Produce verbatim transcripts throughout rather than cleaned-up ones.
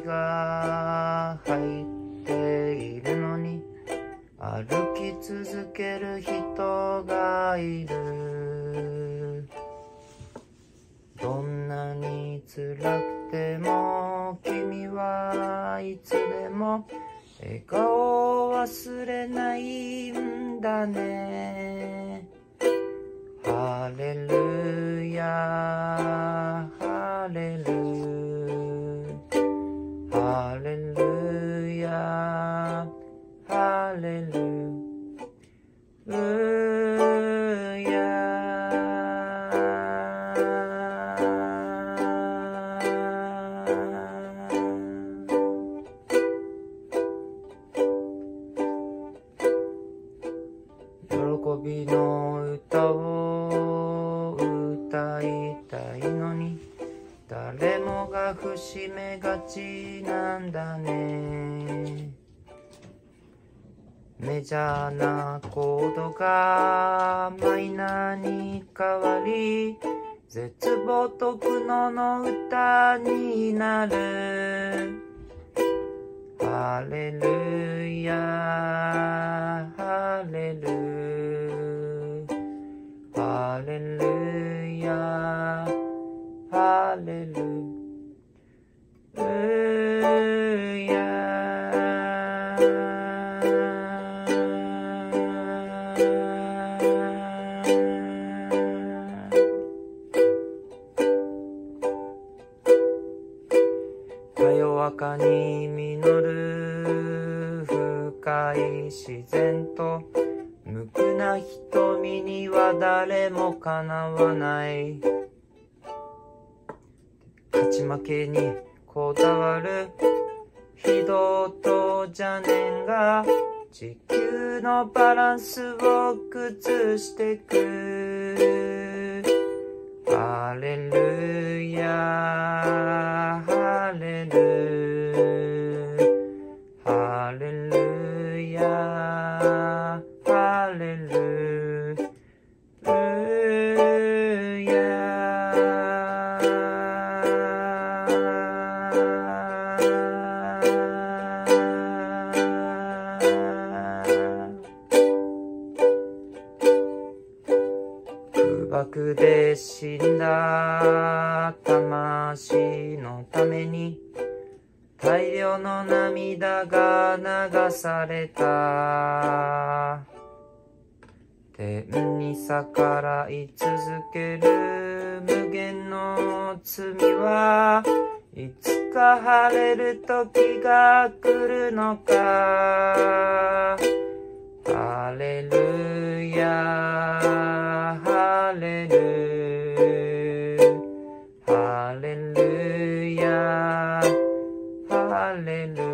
が入っているのに歩き続ける人がいる。どんなに辛くても君はいつでも笑顔を忘れないんだね。ハレルヤハレルハレルヤハレルヤ。喜びの歌を歌いたいのに誰もが節目がちなんだね。メジャーなコードがマイナーに変わり絶望と苦悩の歌になる。ハレルヤハレルハレルヤハレルヤ。かよかに実る深い自然と無垢な瞳には誰もかなわない。勝ち負けにこだわる人と邪念が地球のバランスを崩してく。ハレルヤハレルハレルヤハレル空爆で死んだ魂のために大量の涙が流された。天に逆らい続ける無限の罪はいつか晴れる時が来るのか。ハレルヤハレルハレルヤハレル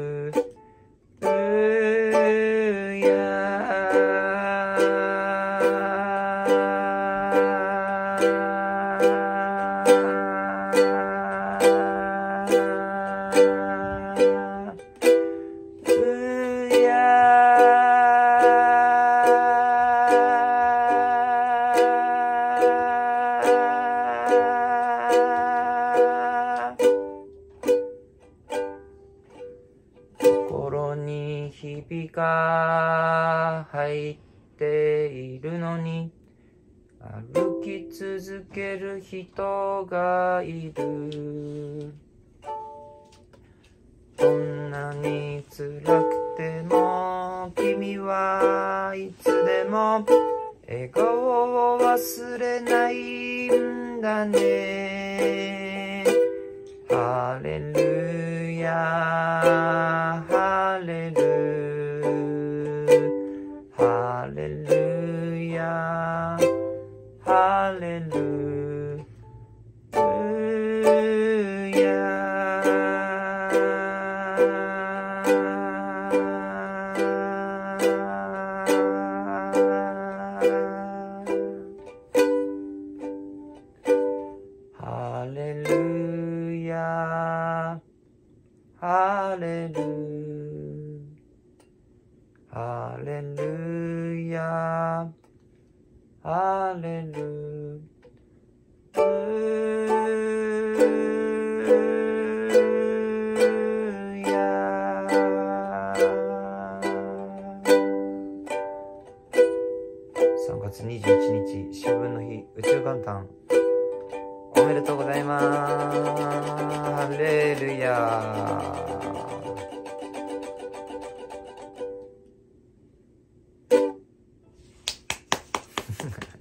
心にひびが入っているのに歩き続ける人がいる。どんなに辛くても君はいつでも笑顔を忘れないんだね。ハレルヤハレルハレルヤハレルヤ。ハレルヤハレルハレルヤハレルヤ。 つにじゅういちにち、秋分の日、宇宙元旦、おめでとうございます。ハレルヤー。